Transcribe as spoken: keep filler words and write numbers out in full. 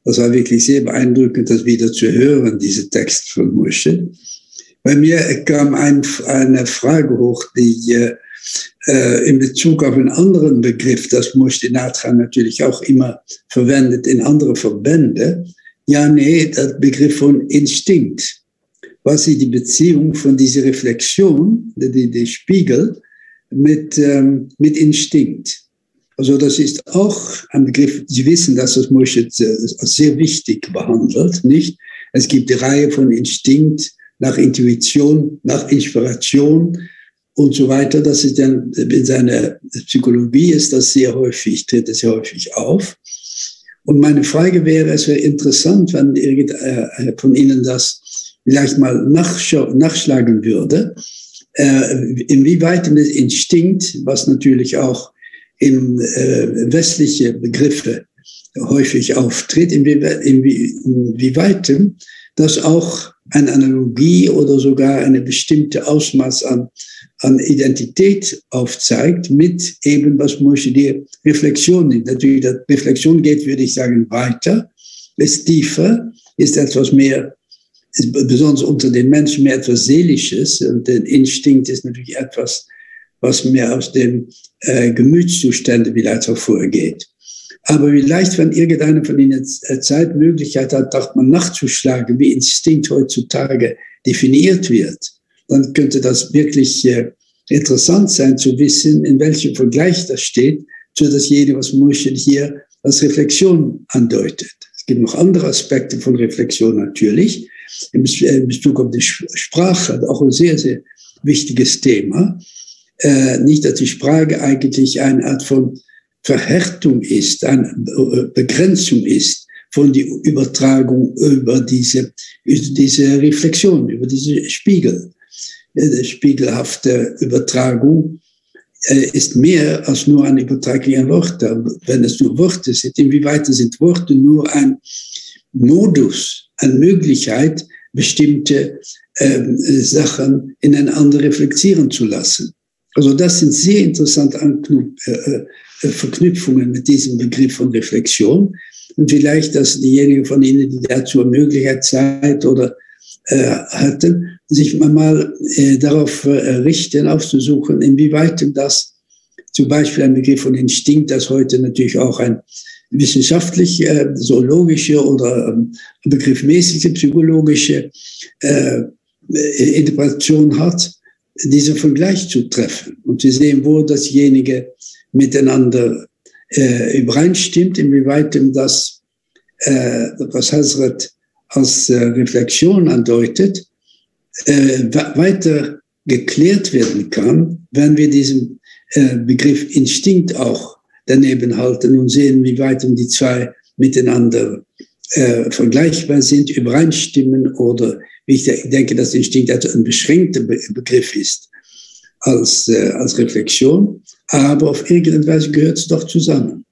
Das war wirklich sehr beeindruckend, das wieder zu hören, diese Text von Moshe. Bei mir kam ein, eine Frage hoch, die äh, in Bezug auf einen anderen Begriff, das Moshe Natra natürlich auch immer verwendet in andere Verbände. Ja, nee, der Begriff von Instinkt. Was ist die Beziehung von dieser Reflexion, die, die Spiegel, mit, ähm, mit Instinkt? Also das ist auch ein Begriff, Sie wissen, dass das Moshe sehr wichtig behandelt, nicht? Es gibt eine Reihe von Instinkt, nach Intuition, nach Inspiration und so weiter. Das ist dann, in seiner Psychologie ist das sehr häufig, tritt es sehr häufig auf. Und meine Frage wäre, es wäre interessant, wenn irgendeiner von Ihnen das vielleicht mal nachschlagen würde, äh, inwieweit das Instinkt, was natürlich auch in äh, westliche Begriffe häufig auftritt, inwieweit, inwieweit das auch eine Analogie oder sogar eine bestimmte Ausmaß an, an Identität aufzeigt mit eben, was Moshe die Reflexion nimmt. Natürlich, die Reflexion geht, würde ich sagen, weiter, ist tiefer, ist etwas mehr, ist besonders unter den Menschen mehr etwas Seelisches, und der Instinkt ist natürlich etwas, was mehr aus den äh, Gemütszuständen vielleicht hervorgeht. Aber vielleicht, wenn irgendeiner von Ihnen Zeit, Möglichkeit hat, dachte man nachzuschlagen, wie Instinkt heutzutage definiert wird, dann könnte das wirklich äh, interessant sein zu wissen, in welchem Vergleich das steht, zu dasjenige, was Moshe hier als Reflexion andeutet. Es gibt noch andere Aspekte von Reflexion natürlich, in Bezug auf die Sprache, auch ein sehr, sehr wichtiges Thema. Äh, nicht, dass die Sprache eigentlich eine Art von Verhärtung ist, eine Begrenzung ist von der Übertragung über diese, diese Reflexion, über diese Spiegel. Die spiegelhafte Übertragung ist mehr als nur eine Übertragung an Worte. Wenn es nur Worte sind, inwieweit sind Worte nur ein Modus, eine Möglichkeit, bestimmte ähm, Sachen ineinander reflektieren zu lassen. Also das sind sehr interessante Anknüp- äh, Verknüpfungen mit diesem Begriff von Reflexion. Und vielleicht, dass diejenigen von Ihnen, die dazu eine Möglichkeit, Zeit oder äh, hatten, sich mal äh, darauf äh, richten, aufzusuchen, inwieweit das zum Beispiel ein Begriff von Instinkt, das heute natürlich auch ein wissenschaftlich, äh, zoologische oder ähm, begriffmäßige, psychologische äh, Interpretation hat, diesen Vergleich zu treffen und zu sehen, wo dasjenige miteinander äh, übereinstimmt, inwieweit das, äh, was Hazrat als äh, Reflexion andeutet, äh, weiter geklärt werden kann, wenn wir diesen äh, Begriff Instinkt auch daneben halten und sehen, wie weit die zwei miteinander äh, vergleichbar sind, übereinstimmen oder, wie ich denke, dass Instinkt also ein beschränkter Be- Begriff ist als, äh, als Reflexion, aber auf irgendeine Weise gehört es doch zusammen.